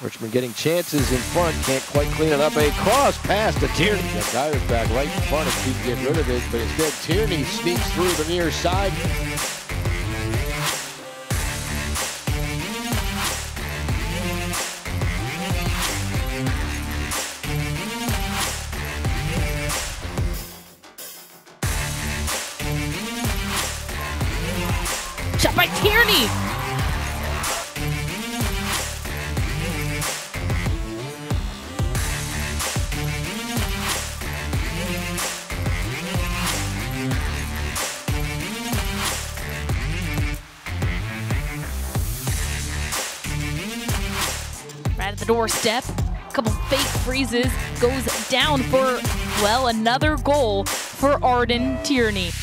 Richmond getting chances in front, can't quite clean it up. A cross pass to Tierney. The guy is back right in front if he can get rid of it, but instead Tierney sneaks through the near side. Shot by Tierney. Right at the doorstep, a couple fake freezes, goes down for, well, another goal for Arden Tierney.